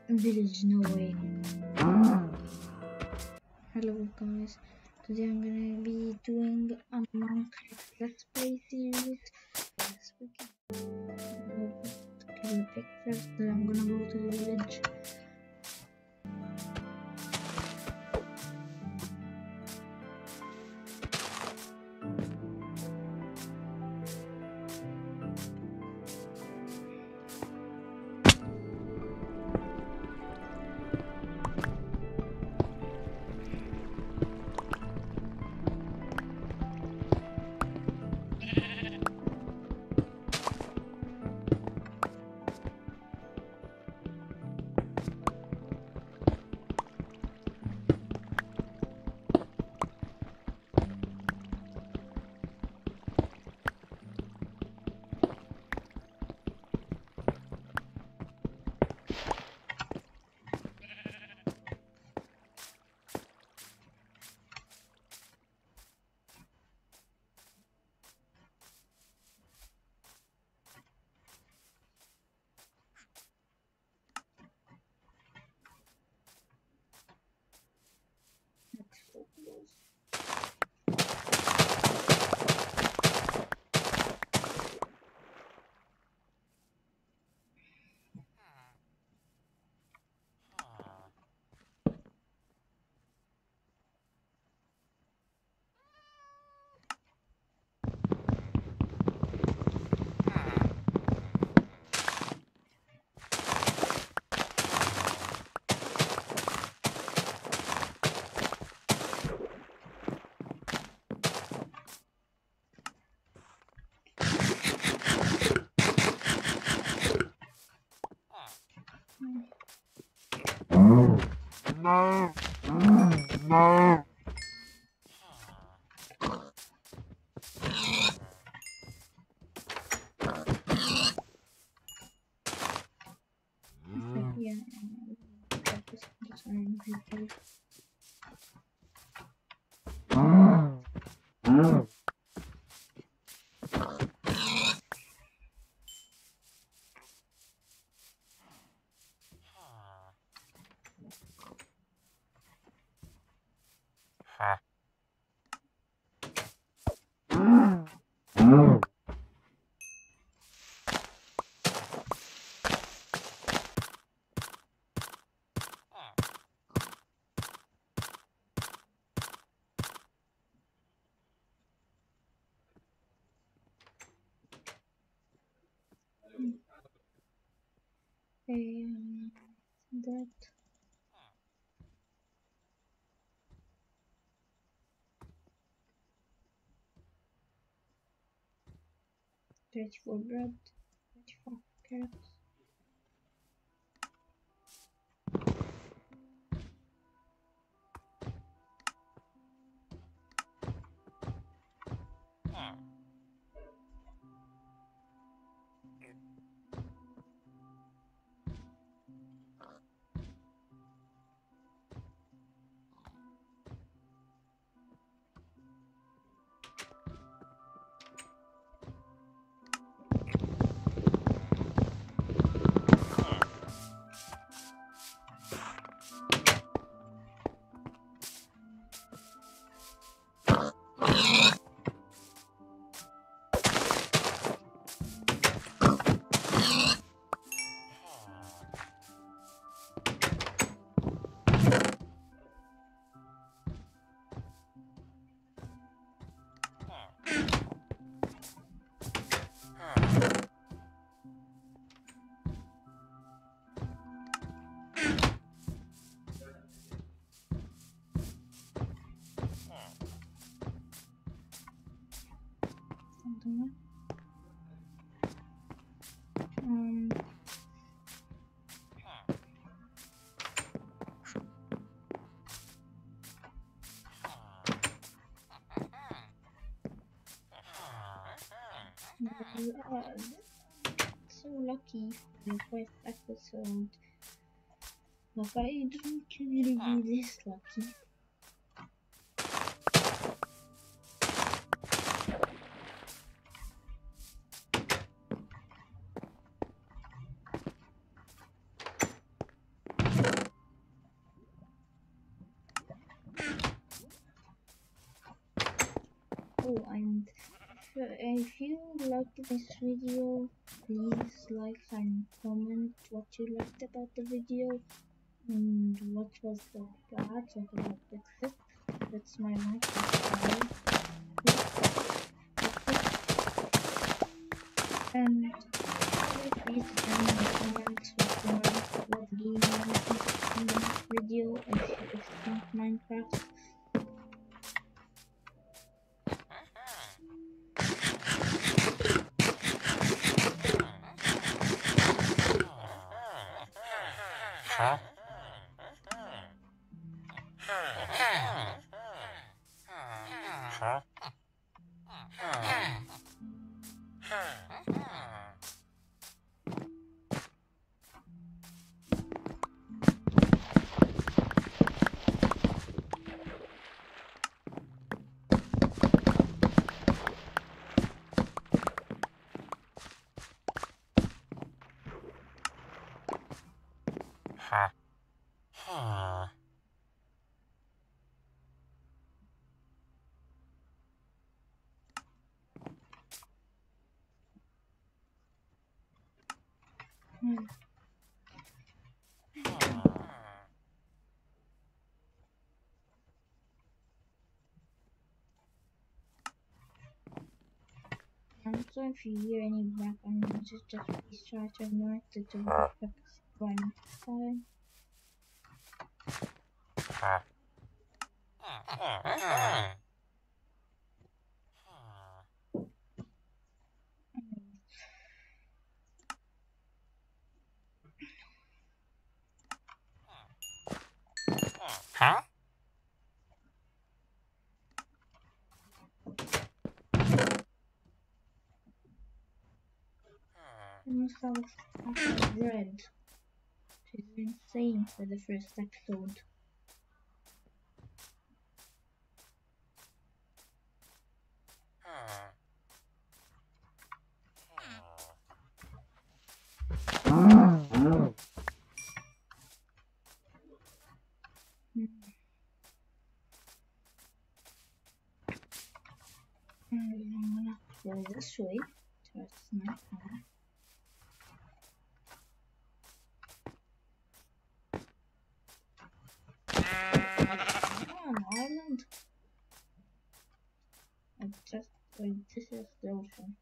There is no way. Hello guys, today I'm gonna be doing a Minecraft Let's Play series. Yes, we can give a pick first, then I'm gonna go to the village. Let's focus. No. No. Yeah, focus on this iron people. Okay, that 34 bread, 34 carrots. Something like so lucky for my first episode. But I don't really be this lucky. Oh, and if you liked this video, please like and comment what you liked about the video and what was the bad, what about the fix. That's my Minecraft style. And please tell me in the comments what game you want me to see in the next video if it's not Minecraft. Huh? Huh? Huh? Huh? And so if you hear any background noises, just please try to ignore it to fix by next time. Huh? I must have a stack of bread. It's insane for the first episode. I'm gonna go this way towards night time. An island. This is the ocean.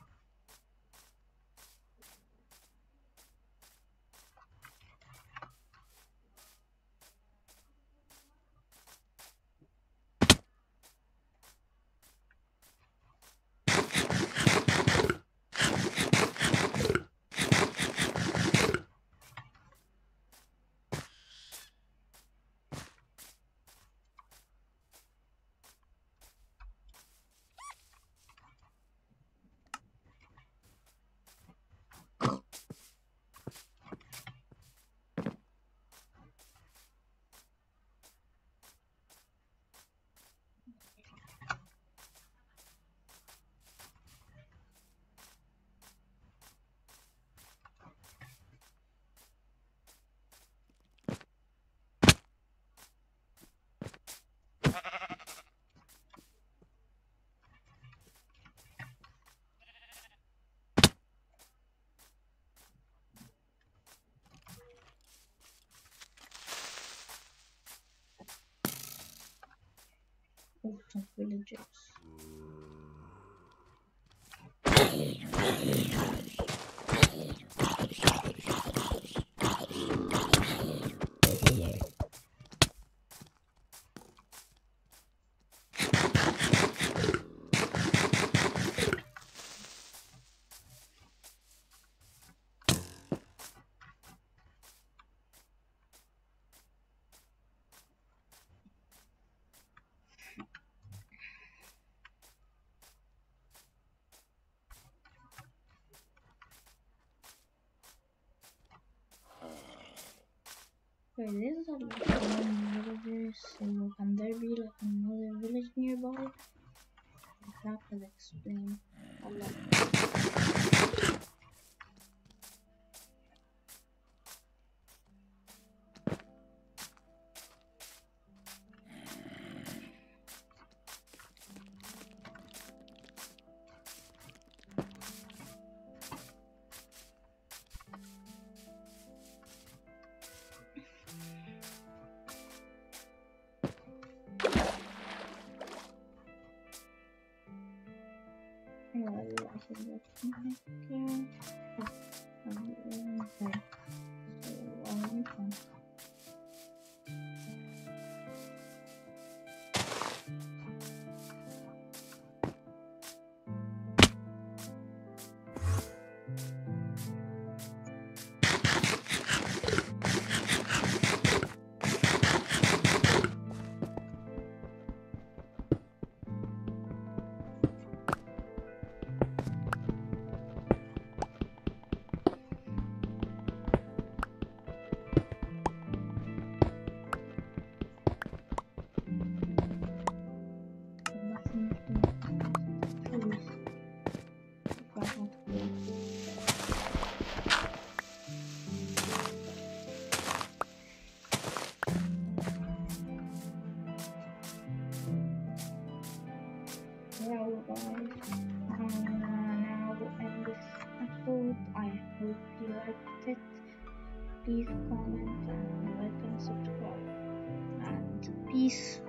Some villagers. Wait, this is like one villager, so can there be like another village nearby? That could explain a lot. well, I should let my care. Okay. So I'll make one. Nothing trees. If I want to go. Well, guys, now end this episode. I hope you liked it. Please comment and like and subscribe. And peace.